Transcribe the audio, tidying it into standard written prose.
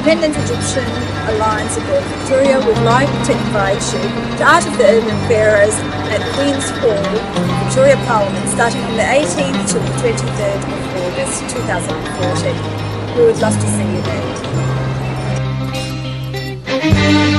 Independent Egyptian Alliance of North Victoria would like to invite you to Art of the Urban Pharaohs at Queen's Hall, Victoria Parliament, starting from the 18th to the 23rd of August 2014. We would love to see you there.